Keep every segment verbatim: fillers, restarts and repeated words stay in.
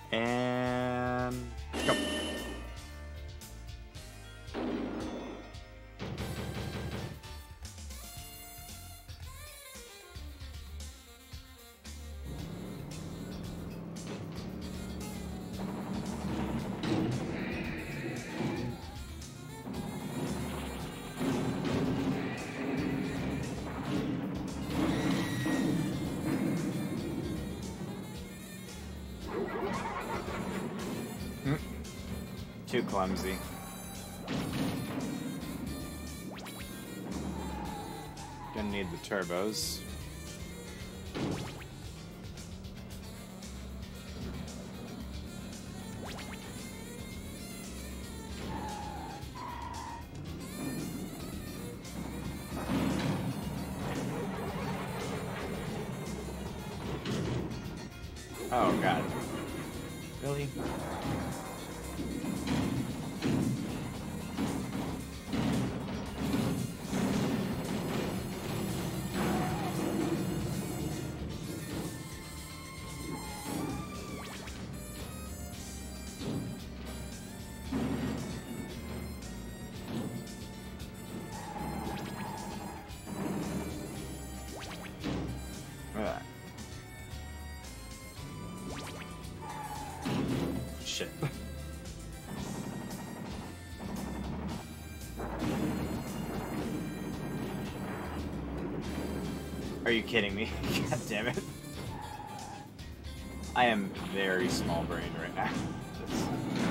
And go. Too clumsy. Gonna need the turbos. Oh god. Really? Ugh. Shit. Are you kidding me? God damn it. I am very small brained right now. Just...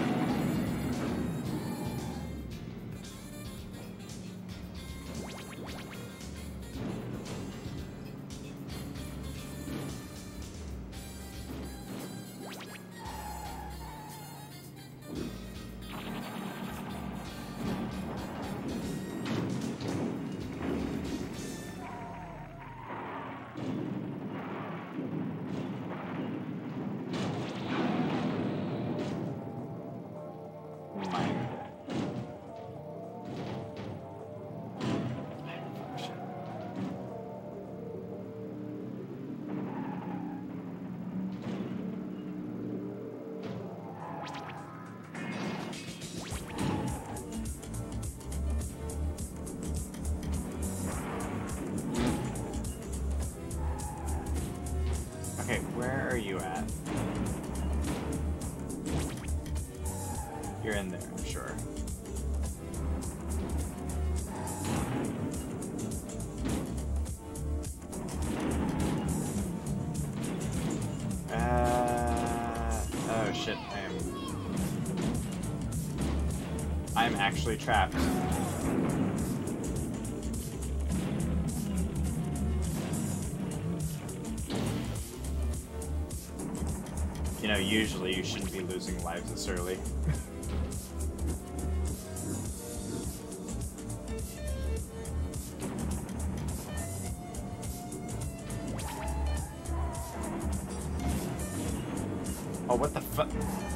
Okay, where are you at? You're in there, I'm sure. Uh, oh shit, I am... I'm actually trapped. You know, usually you shouldn't be losing lives this early. Oh, what the fuck?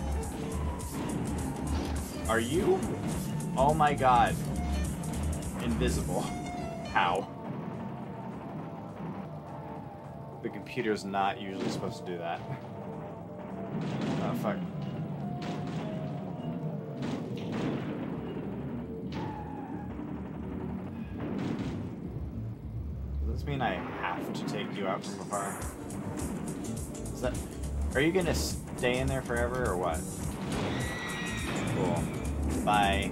Are you? Oh my god. Invisible. How? The computer's not usually supposed to do that. Oh, fuck. Does this mean I have to take you out from afar? Is that... Are you gonna stay in there forever, or what? Cool. Bye.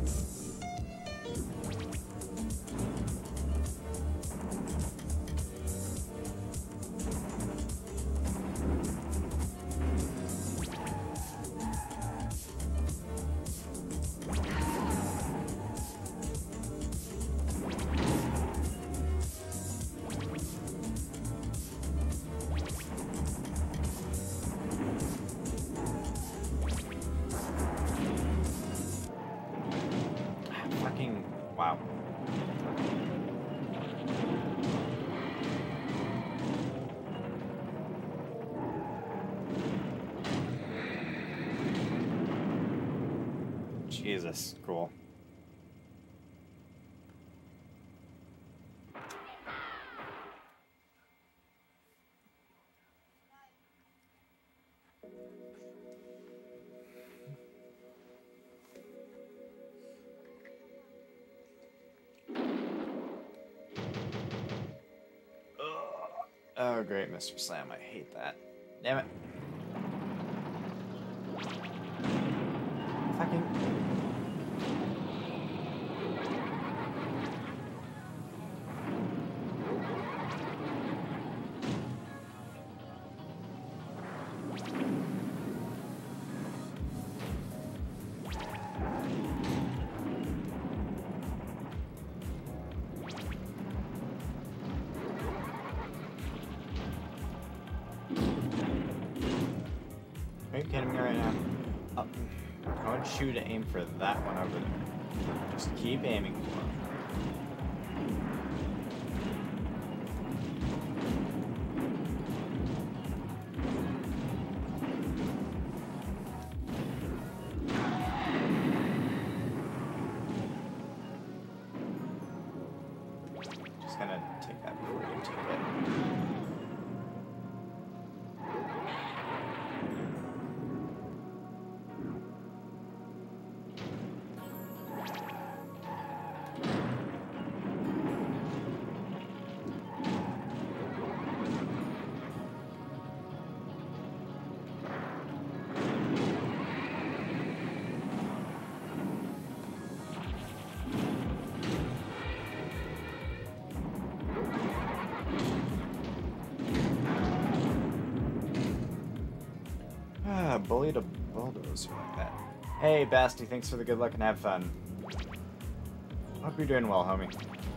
Wow. Jesus, cool. so great, Mister Slam. I hate that. Damn it. Fucking... Are you kidding me right now? Oh, I want you to aim for that one over there. Just keep aiming for it. Just gonna take that before you take it. Bullied a bulldozer like that. Hey, Basti, thanks for the good luck and have fun. Hope you're doing well, homie.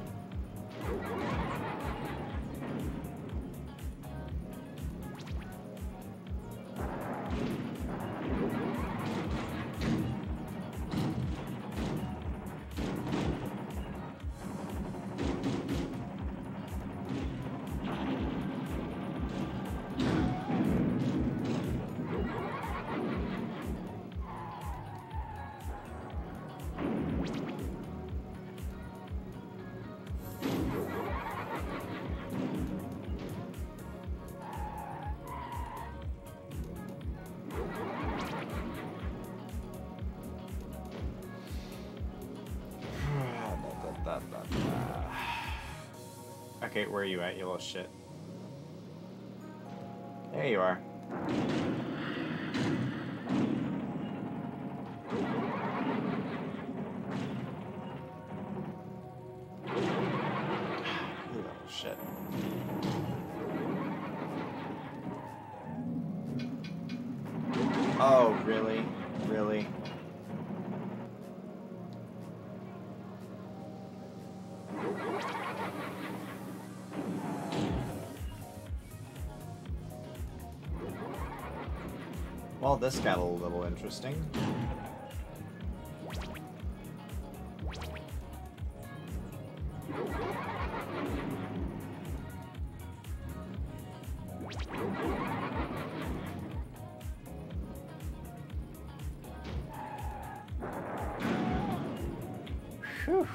Okay, where are you at, you little shit? There you are. You little shit. Oh, really? Really? Well, this got a little interesting. Whew.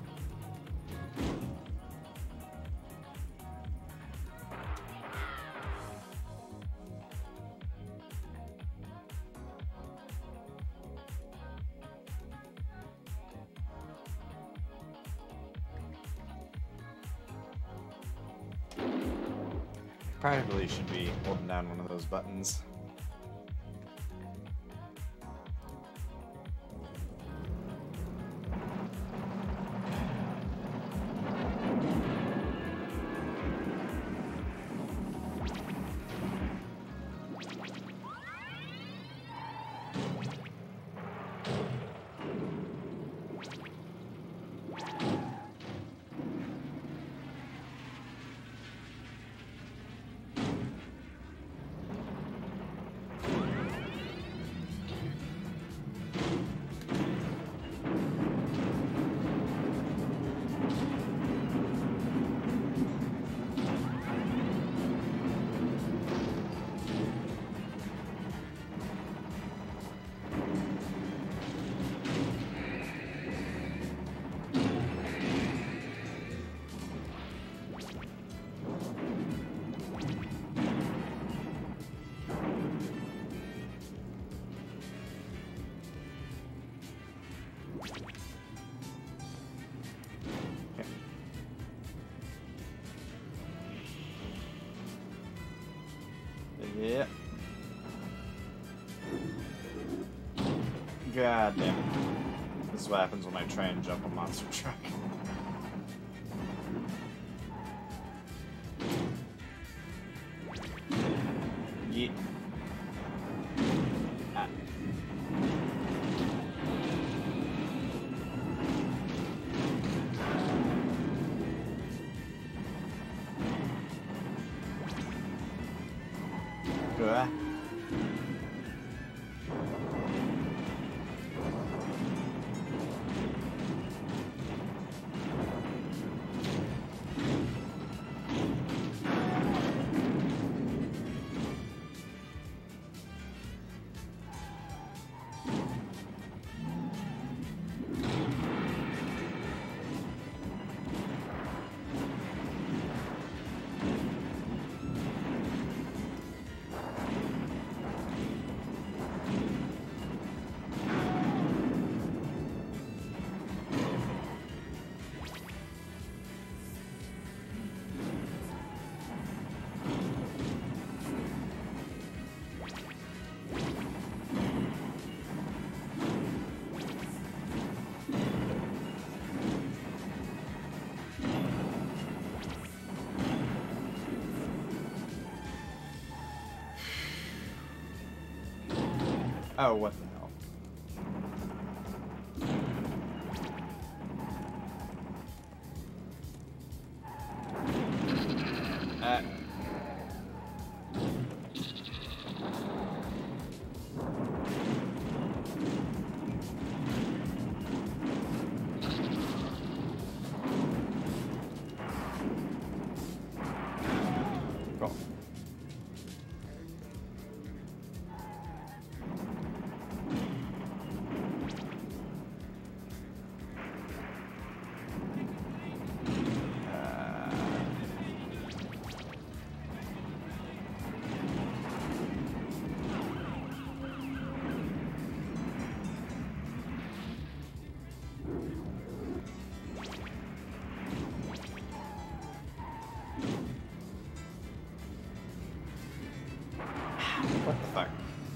Probably should be holding down one of those buttons. Yeah. God damn it. This is what happens when I try and jump a monster truck. Yeet. Ah. Good. Oh, what the hell? Uh. Cool. What the fuck?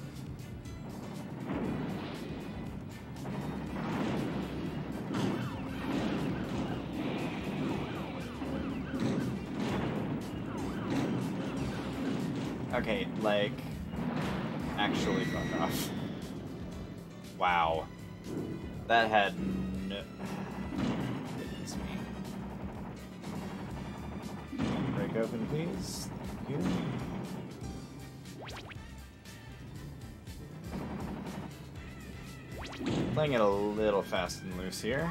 Okay, like, actually fuck off. Wow. That had no... Goodness me. Break open, please. Thank you. Playing it a little fast and loose here.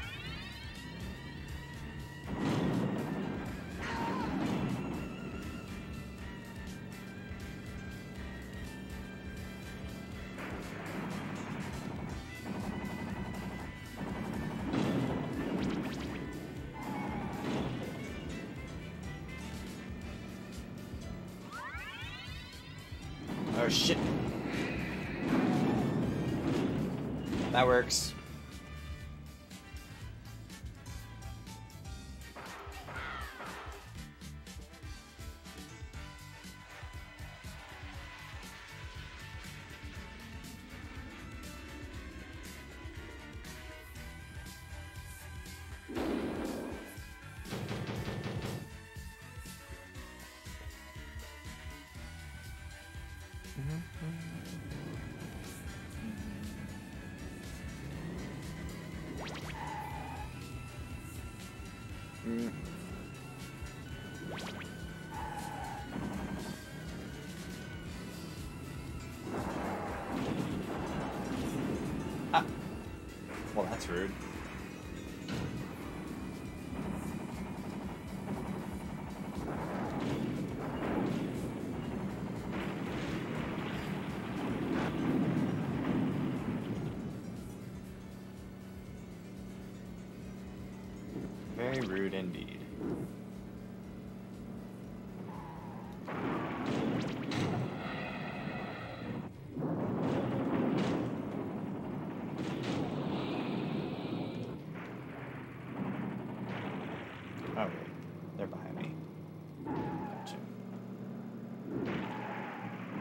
Oh shit. That works. Mm. Ah. Well, that's rude. Very rude indeed. Oh, wait. They're behind me. Gotcha.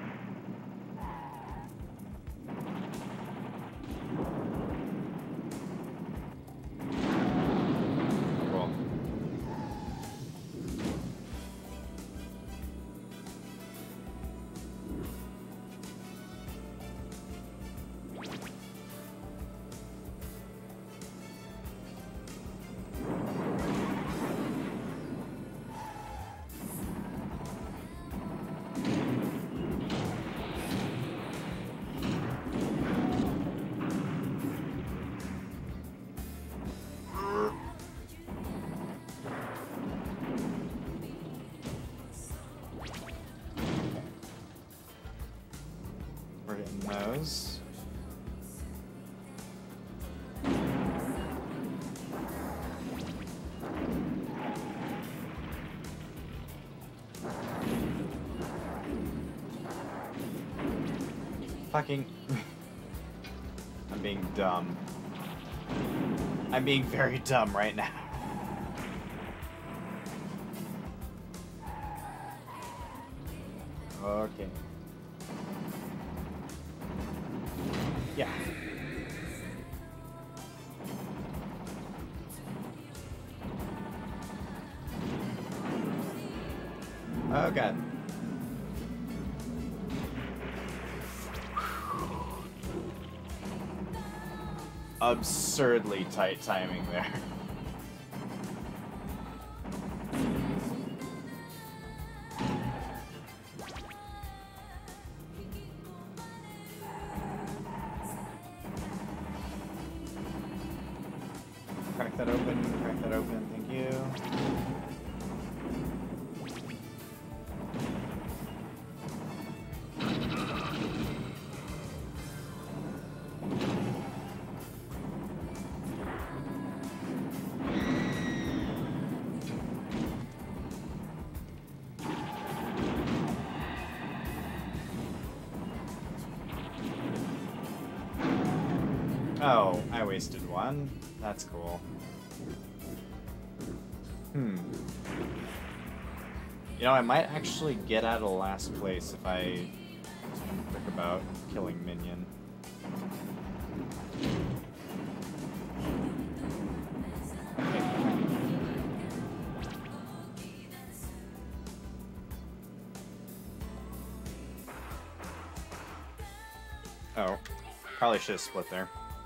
those. Fucking... I'm being dumb. I'm being very dumb right now. Okay. Yeah. Oh god. Absurdly tight timing there. Crack that open, crack that open, thank you. Oh, I wasted one. That's cool. Hmm. You know, I might actually get out of last place if I think about killing Minion. Oh, probably should have split there.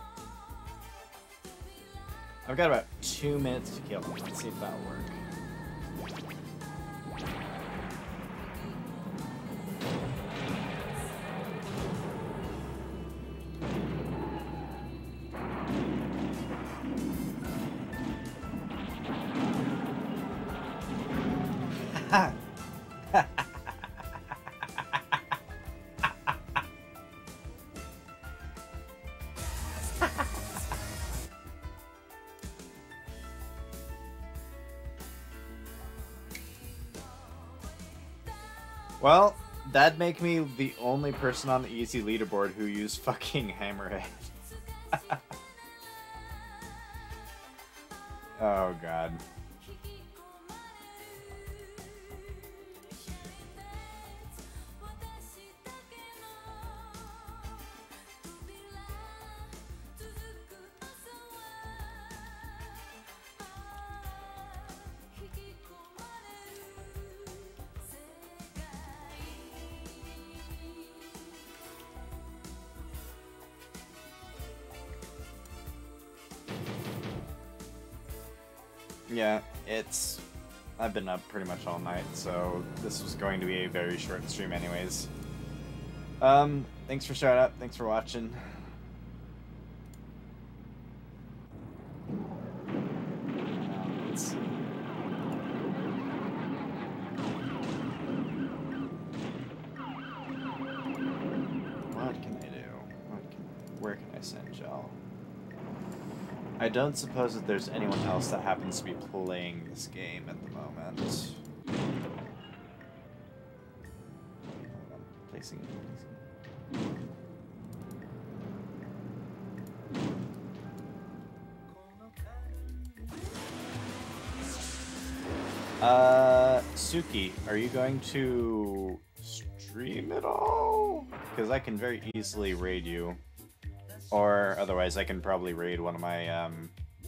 I've got about two minutes to kill him. Let's see if that'll work. Well, that'd make me the only person on the easy leaderboard who used fucking Hammerhead. Oh god. Yeah, it's... I've been up pretty much all night, so this was going to be a very short stream anyways. Um, thanks for showing up, thanks for watching. Let's see. What can I do? What can, where can I send y'all? I don't suppose that there's anyone else that happens to be playing this game at the moment. Placing. Uh, Suki, are you going to stream at all? Because I can very easily raid you. Or otherwise, I can probably raid one of my um,